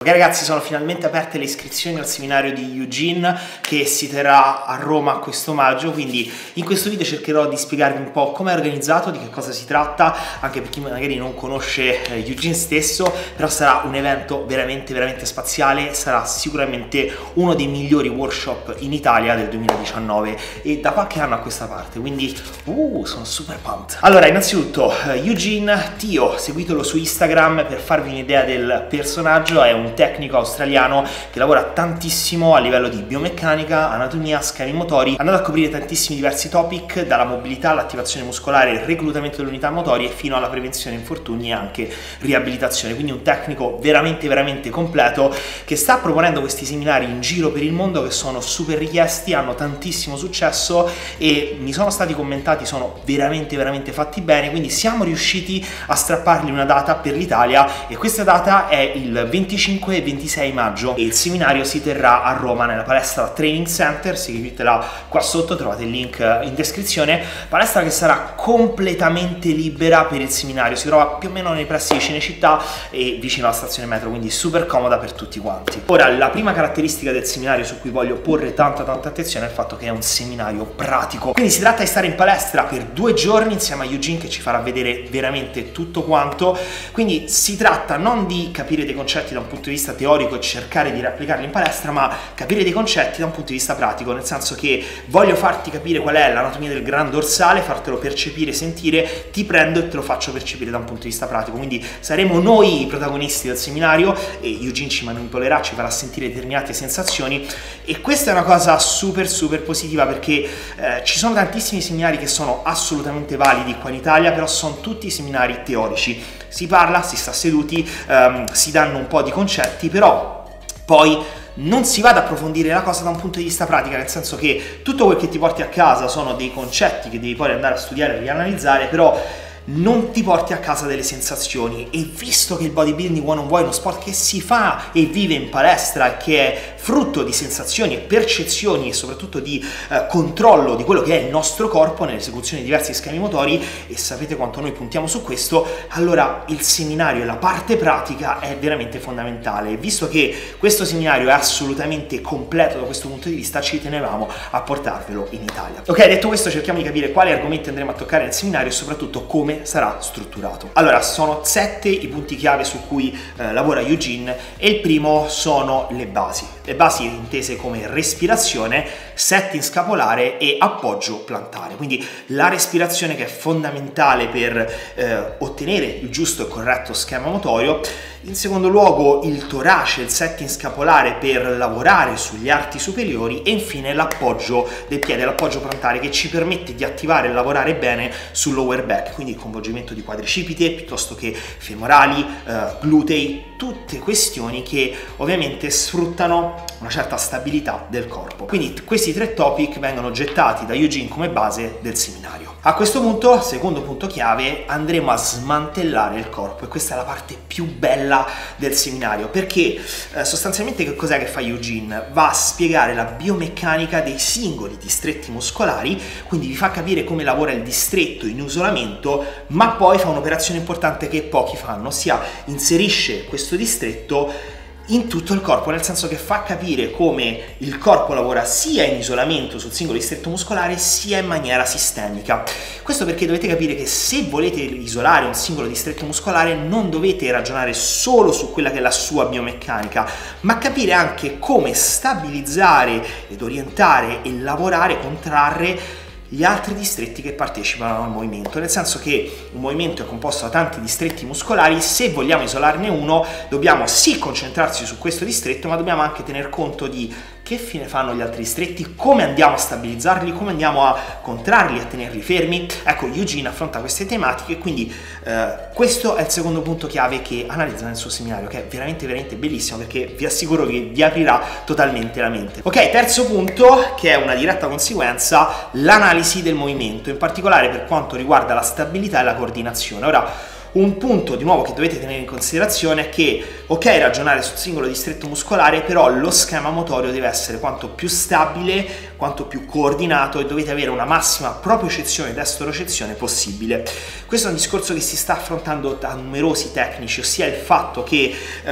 Ok ragazzi, sono finalmente aperte le iscrizioni al seminario di Eugene che si terrà a Roma questo maggio, quindi in questo video cercherò di spiegarvi un po' come è organizzato, di che cosa si tratta, anche per chi magari non conosce Eugene stesso, però sarà un evento veramente spaziale, sarà sicuramente uno dei migliori workshop in Italia del 2019 e da qualche anno a questa parte, quindi sono super pumped. Allora, innanzitutto Eugene Tio, seguitelo su Instagram per farvi un'idea del personaggio, è un tecnico australiano che lavora tantissimo a livello di biomeccanica, anatomia, schemi motori, andando a coprire tantissimi diversi topic, dalla mobilità all'attivazione muscolare, il reclutamento delle unità motorie fino alla prevenzione infortuni e anche riabilitazione, quindi un tecnico veramente completo che sta proponendo questi seminari in giro per il mondo che sono super richiesti, hanno tantissimo successo e mi sono stati commentati, sono veramente fatti bene, quindi siamo riusciti a strappargli una data per l'Italia e questa data è il 25 e 26 maggio e il seminario si terrà a Roma nella palestra Training Center, seguitela qua sotto, trovate il link in descrizione, palestra che sarà completamente libera per il seminario, si trova più o meno nei pressi di Cinecittà e vicino alla stazione metro, quindi super comoda per tutti quanti. Ora, la prima caratteristica del seminario su cui voglio porre tanta attenzione è il fatto che è un seminario pratico, quindi si tratta di stare in palestra per 2 giorni insieme a Eugene che ci farà vedere veramente tutto quanto, quindi si tratta non di capire dei concetti da un punto di vista teorico e cercare di replicarli in palestra, ma capire dei concetti da un punto di vista pratico, nel senso che voglio farti capire qual è l'anatomia del gran dorsale, fartelo percepire, sentire, ti prendo e te lo faccio percepire da un punto di vista pratico, quindi saremo noi i protagonisti del seminario e Eugene ci manipolerà, ci farà sentire determinate sensazioni e questa è una cosa super positiva perché ci sono tantissimi seminari che sono assolutamente validi qua in Italia, però sono tutti seminari teorici, si parla, si sta seduti, si danno un po' di concetti, però poi non si va ad approfondire la cosa da un punto di vista pratico, nel senso che tutto quel che ti porti a casa sono dei concetti che devi poi andare a studiare e rianalizzare, però non ti porti a casa delle sensazioni e visto che il bodybuilding one on one è uno sport che si fa e vive in palestra, che è frutto di sensazioni e percezioni e soprattutto di controllo di quello che è il nostro corpo nell'esecuzione di diversi schemi motori e sapete quanto noi puntiamo su questo, allora il seminario e la parte pratica è veramente fondamentale. Visto che questo seminario è assolutamente completo da questo punto di vista, ci tenevamo a portarvelo in Italia. Ok, detto questo, cerchiamo di capire quali argomenti andremo a toccare nel seminario e soprattutto come sarà strutturato. Allora, sono 7 i punti chiave su cui lavora Eugene e il primo sono le basi intese come respirazione, setting scapolare e appoggio plantare, quindi la respirazione che è fondamentale per ottenere il giusto e corretto schema motorio, in secondo luogo il torace, il setting scapolare per lavorare sugli arti superiori e infine l'appoggio del piede, l'appoggio plantare che ci permette di attivare e lavorare bene sul lower back, quindi il coinvolgimento di quadricipite piuttosto che femorali, glutei, tutte questioni che ovviamente sfruttano una certa stabilità del corpo. Quindi questi 3 topic vengono gettati da Eugene come base del seminario. A questo punto, secondo punto chiave, andremo a smantellare il corpo e questa è la parte più bella del seminario perché sostanzialmente che cos'è che fa Eugene? Va a spiegare la biomeccanica dei singoli distretti muscolari, quindi vi fa capire come lavora il distretto in isolamento, ma poi fa un'operazione importante che pochi fanno, ossia inserisce questo distretto in tutto il corpo, nel senso che fa capire come il corpo lavora sia in isolamento sul singolo distretto muscolare sia in maniera sistemica. Questo perché dovete capire che se volete isolare un singolo distretto muscolare non dovete ragionare solo su quella che è la sua biomeccanica, ma capire anche come stabilizzare ed orientare e lavorare, contrarre gli altri distretti che partecipano al movimento, nel senso che un movimento è composto da tanti distretti muscolari, se vogliamo isolarne uno dobbiamo sì concentrarsi su questo distretto, ma dobbiamo anche tener conto di che fine fanno gli altri distretti, come andiamo a stabilizzarli, come andiamo a contrarli, a tenerli fermi. Ecco, Eugene affronta queste tematiche, quindi questo è il secondo punto chiave che analizza nel suo seminario, che è veramente bellissimo perché vi assicuro che vi aprirà totalmente la mente. Ok, terzo punto, che è una diretta conseguenza, l'analisi del movimento, in particolare per quanto riguarda la stabilità e la coordinazione. Ora, un punto di nuovo che dovete tenere in considerazione è che ok ragionare sul singolo distretto muscolare, però lo schema motorio deve essere quanto più stabile, quanto più coordinato e dovete avere una massima propiocezione ed estorocezione possibile. Questo è un discorso che si sta affrontando da numerosi tecnici, ossia il fatto che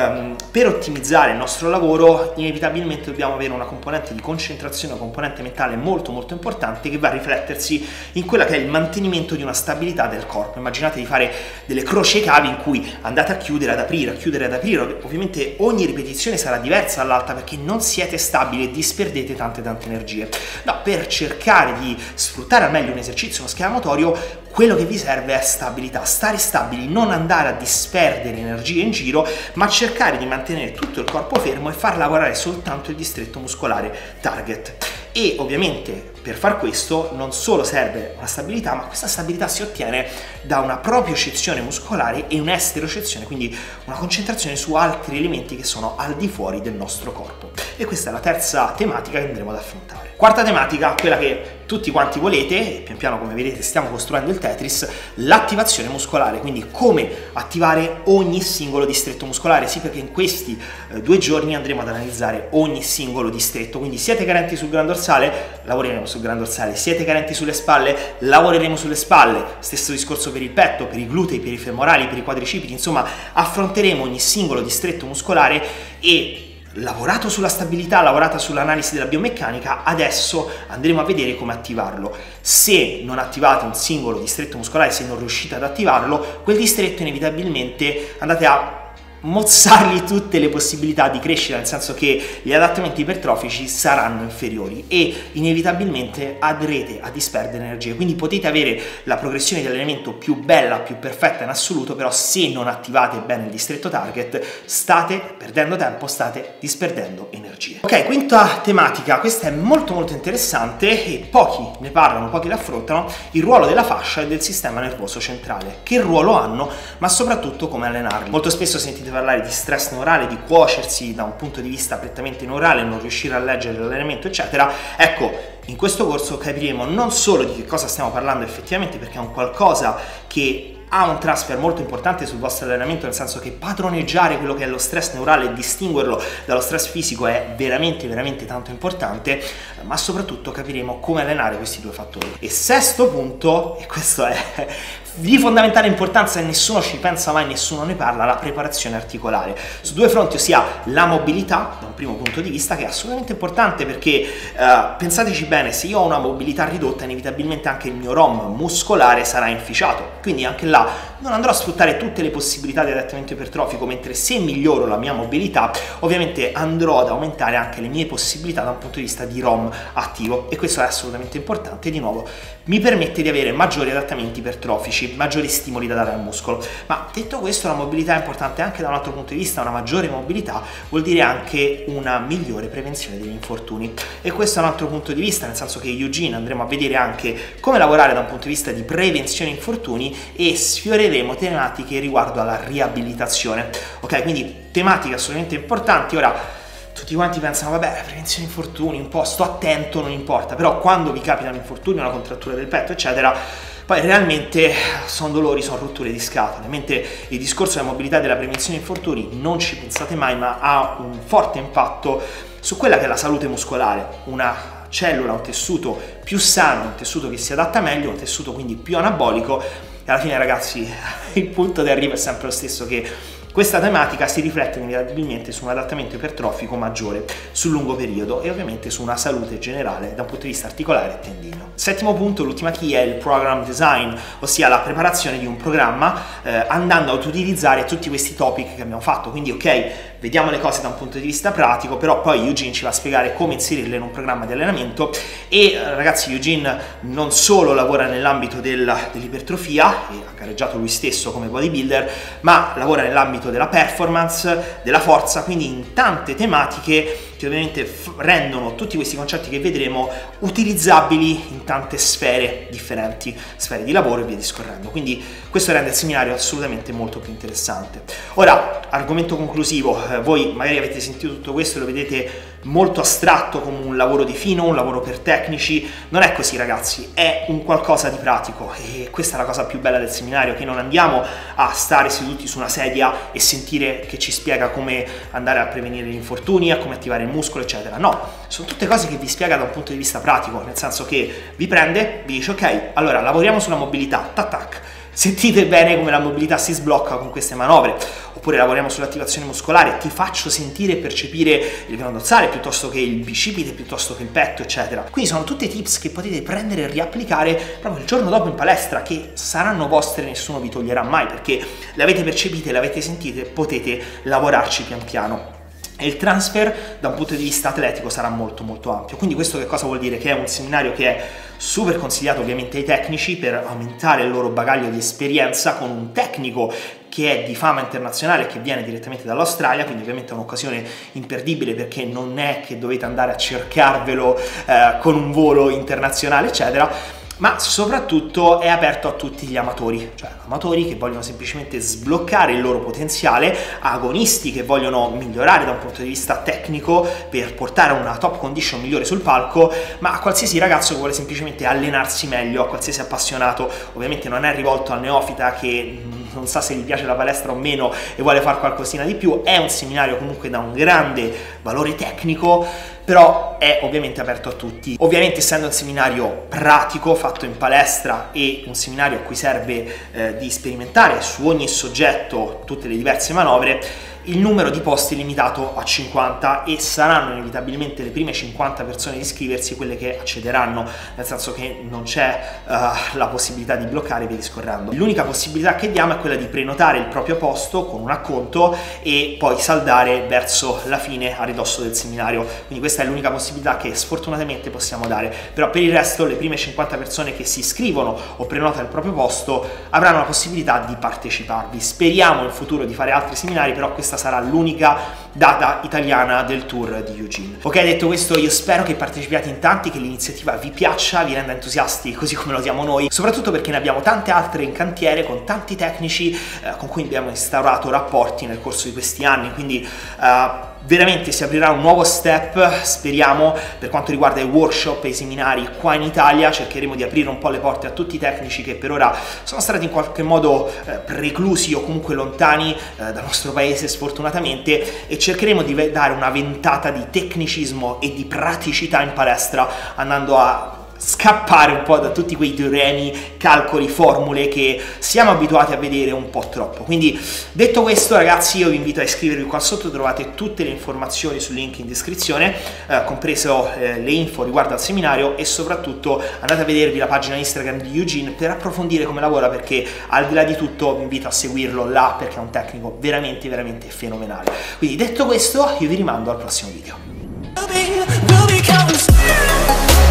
per ottimizzare il nostro lavoro inevitabilmente dobbiamo avere una componente di concentrazione, una componente mentale molto molto importante che va a riflettersi in quella che è il mantenimento di una stabilità del corpo. Immaginate di fare delle croci ai cavi in cui andate a chiudere, ad aprire, a chiudere, ad aprire, ovviamente ogni ripetizione sarà diversa dall'altra perché non siete stabili e disperdete tante energie. No, per cercare di sfruttare al meglio un esercizio, uno schema motorio, quello che vi serve è stabilità, stare stabili, non andare a disperdere energie in giro, ma cercare di mantenere tutto il corpo fermo e far lavorare soltanto il distretto muscolare target. E ovviamente per far questo non solo serve una stabilità, ma questa stabilità si ottiene da una propiocezione muscolare e un'esterocezione, quindi una concentrazione su altri elementi che sono al di fuori del nostro corpo. E questa è la terza tematica che andremo ad affrontare. Quarta tematica, quella che tutti quanti volete, e pian piano come vedete stiamo costruendo il Tetris, l'attivazione muscolare, quindi come attivare ogni singolo distretto muscolare. Sì, perché in questi 2 giorni andremo ad analizzare ogni singolo distretto, quindi siete carenti sul gran dorsale, lavoreremo sul gran dorsale, siete carenti sulle spalle, lavoreremo sulle spalle, stesso discorso per il petto, per i glutei, per i femorali, per i quadricipiti, insomma affronteremo ogni singolo distretto muscolare e lavorato sulla stabilità, lavorata sull'analisi della biomeccanica, adesso andremo a vedere come attivarlo. Se non attivate un singolo distretto muscolare, se non riuscite ad attivarlo, quel distretto inevitabilmente andate a mozzargli tutte le possibilità di crescita, nel senso che gli adattamenti ipertrofici saranno inferiori e inevitabilmente andrete a disperdere energie. Quindi potete avere la progressione di allenamento più bella, più perfetta in assoluto, però se non attivate bene il distretto target state perdendo tempo, state disperdendo energie. Ok, quinta tematica, questa è molto molto interessante e pochi ne parlano, pochi la affrontano: il ruolo della fascia e del sistema nervoso centrale. Che ruolo hanno, ma soprattutto come allenarli. Molto spesso sentite parlare di stress neurale, di cuocersi da un punto di vista prettamente neurale, non riuscire a leggere l'allenamento eccetera. Ecco, in questo corso capiremo non solo di che cosa stiamo parlando effettivamente, perché è un qualcosa che ha un transfer molto importante sul vostro allenamento, nel senso che padroneggiare quello che è lo stress neurale e distinguerlo dallo stress fisico è veramente veramente tanto importante, ma soprattutto capiremo come allenare questi 2 fattori. E sesto punto, e questo è di fondamentale importanza e nessuno ci pensa mai, nessuno ne parla, la preparazione articolare su 2 fronti, ossia la mobilità da un primo punto di vista, che è assolutamente importante perché pensateci bene, se io ho una mobilità ridotta inevitabilmente anche il mio ROM muscolare sarà inficiato, quindi anche là non andrò a sfruttare tutte le possibilità di adattamento ipertrofico, mentre se miglioro la mia mobilità ovviamente andrò ad aumentare anche le mie possibilità da un punto di vista di ROM attivo, e questo è assolutamente importante e di nuovo mi permette di avere maggiori adattamenti ipertrofici, maggiori stimoli da dare al muscolo. Ma detto questo, la mobilità è importante anche da un altro punto di vista. Una maggiore mobilità vuol dire anche una migliore prevenzione degli infortuni, e questo è un altro punto di vista, nel senso che Eugene andremo a vedere anche come lavorare da un punto di vista di prevenzione infortuni e sfioreremo tematiche riguardo alla riabilitazione. Ok, quindi tematiche assolutamente importanti. Ora tutti quanti pensano, vabbè, prevenzione infortuni, un po' sto attento, non importa, però quando vi capita un infortunio, una contrattura del petto eccetera, poi realmente sono dolori, sono rotture di scatole, mentre il discorso della mobilità e della prevenzione infortuni non ci pensate mai, ma ha un forte impatto su quella che è la salute muscolare. Una cellula, un tessuto più sano, un tessuto che si adatta meglio, un tessuto quindi più anabolico, e alla fine ragazzi il punto di arrivo è sempre lo stesso, che questa tematica si riflette inevitabilmente su un adattamento ipertrofico maggiore sul lungo periodo e ovviamente su una salute generale da un punto di vista articolare e tendineo. Settimo punto, l'ultima key, è il program design, ossia la preparazione di un programma andando ad utilizzare tutti questi topic che abbiamo fatto. Quindi ok, vediamo le cose da un punto di vista pratico, però poi Eugene ci va a spiegare come inserirle in un programma di allenamento. E ragazzi, Eugene non solo lavora nell'ambito dell'ipertrofia, e ha gareggiato lui stesso come bodybuilder, ma lavora nell'ambito della performance, della forza, quindi in tante tematiche che ovviamente rendono tutti questi concetti che vedremo utilizzabili in tante sfere differenti, sfere di lavoro e via discorrendo. Quindi questo rende il seminario assolutamente molto più interessante. Ora, argomento conclusivo, voi magari avete sentito tutto questo e lo vedete molto astratto come un lavoro di fino, un lavoro per tecnici. Non è così, ragazzi, è un qualcosa di pratico, e questa è la cosa più bella del seminario, che non andiamo a stare seduti su una sedia e sentire che ci spiega come andare a prevenire gli infortuni, a come attivare il muscolo, eccetera. No, sono tutte cose che vi spiega da un punto di vista pratico, nel senso che vi prende, vi dice ok, allora lavoriamo sulla mobilità, tac tac, sentite bene come la mobilità si sblocca con queste manovre, oppure lavoriamo sull'attivazione muscolare, ti faccio sentire e percepire il granulare dorsale piuttosto che il bicipite, piuttosto che il petto, eccetera. Quindi sono tutti tips che potete prendere e riapplicare proprio il giorno dopo in palestra, che saranno vostre, nessuno vi toglierà mai, perché le avete percepite, le avete sentite, potete lavorarci pian piano. E il transfer da un punto di vista atletico sarà molto molto ampio. Quindi questo che cosa vuol dire? Che è un seminario che è super consigliato ovviamente ai tecnici per aumentare il loro bagaglio di esperienza con un tecnico che è di fama internazionale, che viene direttamente dall'Australia, quindi ovviamente è un'occasione imperdibile, perché non è che dovete andare a cercarvelo con un volo internazionale, eccetera, ma soprattutto è aperto a tutti gli amatori, cioè amatori che vogliono semplicemente sbloccare il loro potenziale, agonisti che vogliono migliorare da un punto di vista tecnico per portare una top condition migliore sul palco, ma a qualsiasi ragazzo che vuole semplicemente allenarsi meglio, a qualsiasi appassionato. Ovviamente non è rivolto al neofita che non sa se gli piace la palestra o meno e vuole fare qualcosina di più. È un seminario comunque da un grande valore tecnico, però è ovviamente aperto a tutti. Ovviamente, essendo un seminario pratico fatto in palestra e un seminario a cui serve di sperimentare su ogni soggetto tutte le diverse manovre, il numero di posti è limitato a 50 e saranno inevitabilmente le prime 50 persone ad iscriversi quelle che accederanno, nel senso che non c'è la possibilità di bloccare via discorrendo. L'unica possibilità che diamo è quella di prenotare il proprio posto con un acconto e poi saldare verso la fine a ridosso del seminario. Quindi questa è l'unica possibilità che sfortunatamente possiamo dare, però per il resto le prime 50 persone che si iscrivono o prenotano il proprio posto avranno la possibilità di parteciparvi. Speriamo in futuro di fare altri seminari, però questa sarà l'unica data italiana del tour di Eugene. Ok, detto questo, io spero che partecipiate in tanti, che l'iniziativa vi piaccia, vi renda entusiasti così come lo siamo noi, soprattutto perché ne abbiamo tante altre in cantiere con tanti tecnici con cui abbiamo instaurato rapporti nel corso di questi anni, quindi veramente si aprirà un nuovo step, speriamo, per quanto riguarda i workshop e i seminari qua in Italia. Cercheremo di aprire un po' le porte a tutti i tecnici che per ora sono stati in qualche modo preclusi o comunque lontani dal nostro paese, sfortunatamente, e cercheremo di dare una ventata di tecnicismo e di praticità in palestra, andando a scappare un po' da tutti quei teoremi, calcoli, formule che siamo abituati a vedere un po' troppo. Quindi, detto questo, ragazzi, io vi invito a iscrivervi qua sotto, trovate tutte le informazioni sul link in descrizione, compreso le info riguardo al seminario, e soprattutto andate a vedervi la pagina Instagram di Eugene per approfondire come lavora, perché al di là di tutto vi invito a seguirlo là, perché è un tecnico veramente veramente fenomenale. Quindi, detto questo, io vi rimando al prossimo video.